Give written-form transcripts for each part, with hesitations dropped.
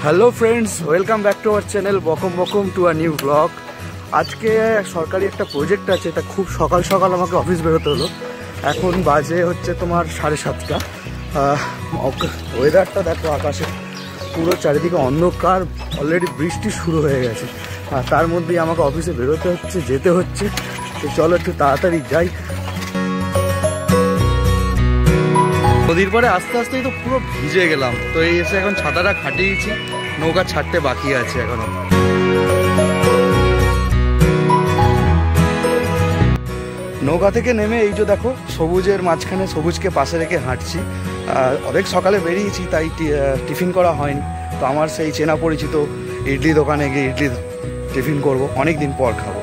Hello friends, welcome back to our channel welcome to a new blog. আজকে সরকারি একটা project আছে, এটা খুব সকাল সকাল আমাকে অফিস বেরোতে হলো। এখন বাজে হচ্ছে তোমার 7:30। ওয়েদারটা দেখো, আকাশে পুরো চারিদিকে অন্ধকার, অলরেডি বৃষ্টি শুরু হয়ে গেছে। আর তার মধ্যেই আমাকে অফিসে বেরোতে হচ্ছে, যেতে হচ্ছে। তো চলো একটু তাড়াতাড়ি যাই। নদীর পরে আস্তে আস্তেই তো পুরো ভিজে গেলাম। তো এই এসে এখন ছাতাটা খাটিয়েছি, নৌকা ছাড়তে বাকি আছে এখনো। নৌকা থেকে নেমে এই যে দেখো, সবুজের মাঝখানে সবুজকে পাশে রেখে হাঁটছি। অনেক সকালে বেরিয়েছি, তাই টিফিন করা হয়নি। তো আমার সেই চেনা পরিচিত ইডলি দোকানে গিয়ে ইডলি টিফিন করব, অনেক দিন পর খাবো।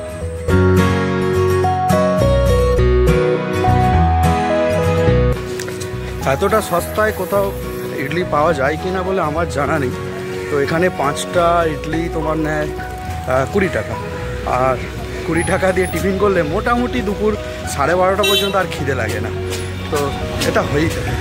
এতটা সস্তায় কোথাও ইডলি পাওয়া যায় কিনা বলে আমার জানা নেই। তো এখানে 5টা ইডলি তোমার নেয় 20 টাকা। আর 20 টাকা দিয়ে টিফিন করলে মোটামুটি দুপুর 12:30 পর্যন্ত আর খিদে লাগে না। তো এটা হয়েই থাকে।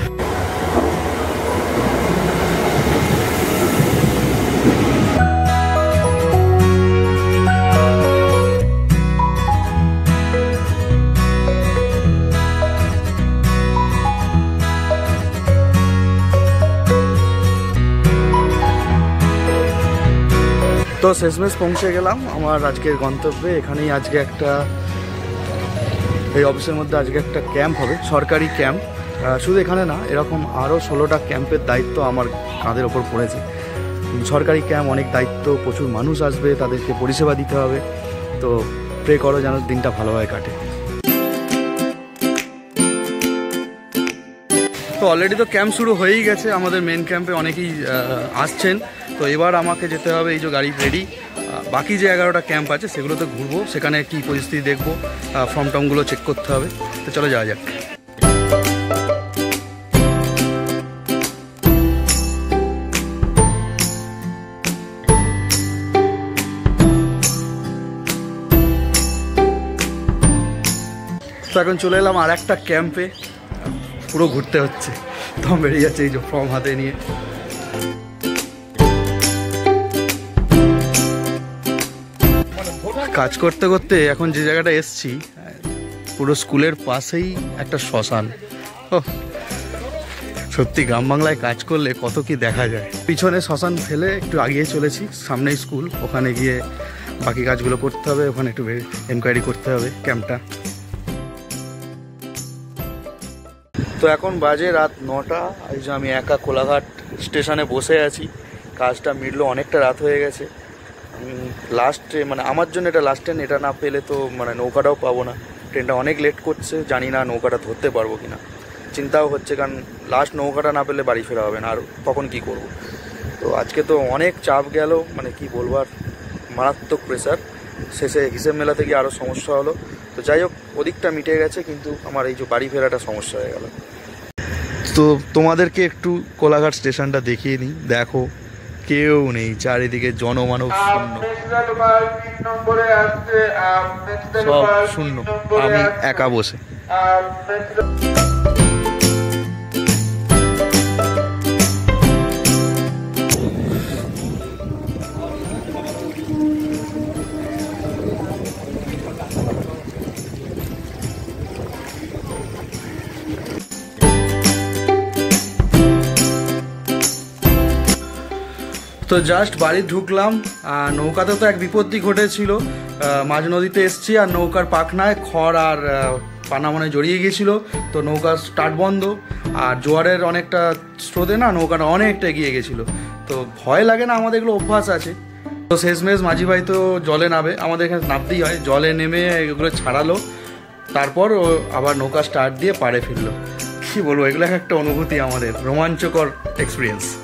তো শেষমেশ পৌঁছে গেলাম আমার আজকের গন্তব্যে। এখানেই আজকে এই অফিসের মধ্যে আজকে একটা ক্যাম্প হবে, সরকারি ক্যাম্প। শুধু এখানে না, এরকম আরও 16টা ক্যাম্পের দায়িত্ব আমার কাঁধের ওপর পড়েছে। সরকারি ক্যাম্প, অনেক দায়িত্ব, প্রচুর মানুষ আসবে, তাদেরকে পরিষেবা দিতে হবে। তো প্রে করো যেন দিনটা ভালোভাবে কাটে। তো অলরেডি তো ক্যাম্প শুরু হয়েই গেছে, আমাদের মেন ক্যাম্পে অনেকেই আসছেন। তো এবার আমাকে যেতে হবে, এই যে গাড়ি রেডি, বাকি যে 11টা ক্যাম্প আছে সেগুলোতে ঘুরবো, সেখানে কী পরিস্থিতি দেখবো, ফর্ম টর্মগুলো চেক করতে হবে। তো চলো যাওয়া যাক। তো এখন চলে এলাম আর একটা ক্যাম্পে, পুরো ঘুরতে হচ্ছে। দম বেরিয়ে যাচ্ছে এই যে ফর্ম হাতে নিয়ে। কাজ করতে করতে এখন যে জায়গাটা এসছি, পুরো স্কুলের পাশেই একটা শ্মশান। সত্যি গ্রাম বাংলায় কাজ করলে কত কি দেখা যায়। পিছনে শ্মশান ফেলে একটু আগিয়ে চলেছি, সামনেই স্কুল, ওখানে গিয়ে বাকি কাজগুলো করতে হবে। ওখানে একটু এনকোয়ারি করতে হবে ক্যাম্পটা। তো এখন বাজে রাত 9টা। এই যে আমি একা কোলাঘাট স্টেশনে বসে আছি। কাজটা মিটলো, অনেকটা রাত হয়ে গেছে। লাস্ট ট্রেন, মানে আমার জন্য এটা লাস্ট ট্রেন। এটা না পেলে তো মানে নৌকাটাও পাবো না। ট্রেনটা অনেক লেট করছে, জানি না নৌকাটা ধরতে পারবো কিনা, চিন্তাও হচ্ছে। কারণ লাস্ট নৌকাটা না পেলে বাড়ি ফেরা হবে না, আর তখন কি করব। তো আজকে তো অনেক চাপ গেল, মানে কি বলবো, আর মারাত্মক প্রেশার। শেষে হিসেব মেলাতে গিয়ে আরও সমস্যা হলো। তো যাই হোক, ওদিকটা মিটে গেছে, কিন্তু আমার এই যে বাড়ি ফেরাটা সমস্যা হয়ে গেল। তো তোমাদেরকে একটু কোলাঘাট স্টেশনটা দেখিয়ে নিই। দেখো, কেউ নেই, চারিদিকে জনমানব শূন্য, সব শূন্য, আমি একা বসে। তো জাস্ট বাড়ি ঢুকলাম। নৌকাতে তো এক বিপত্তি ঘটেছিল, মাঝ নদীতে এসছি, আর নৌকার পাখনায় খড় আর পানামনে জড়িয়ে গিয়েছিল। তো নৌকার স্টার্ট বন্ধ, আর জোয়ারের অনেকটা স্রোতে না নৌকাটা অনেকটা এগিয়ে গেছিলো। তো ভয় লাগে না, আমাদের এগুলো অভ্যাস আছে। তো শেষমেশ মাঝি ভাই তো জলে নামে, আমাদের এখানে নামতেই হয়। জলে নেমে এগুলো ছাড়ালো, তারপর ও আবার নৌকা স্টার্ট দিয়ে পাড়ে ফিরলো। কী বলবো, এগুলো একটা অনুভূতি, আমাদের রোমাঞ্চকর এক্সপিরিয়েন্স।